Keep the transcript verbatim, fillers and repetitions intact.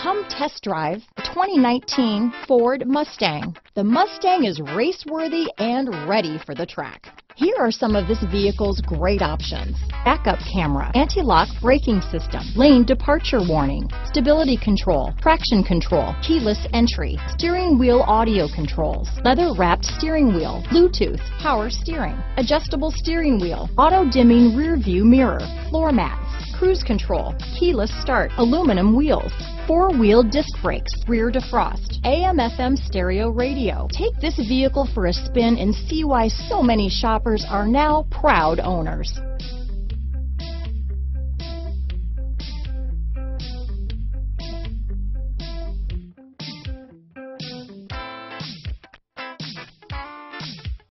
Come test drive the twenty nineteen Ford Mustang. The Mustang is race-worthy and ready for the track. Here are some of this vehicle's great options: backup camera, anti-lock braking system, lane departure warning, stability control, traction control, keyless entry, steering wheel audio controls, leather-wrapped steering wheel, Bluetooth, power steering, adjustable steering wheel, auto-dimming rear view mirror, floor mats, cruise control, keyless start, aluminum wheels, four-wheel disc brakes, rear defrost, A M F M stereo radio. Take this vehicle for a spin and see why so many shoppers are now proud owners.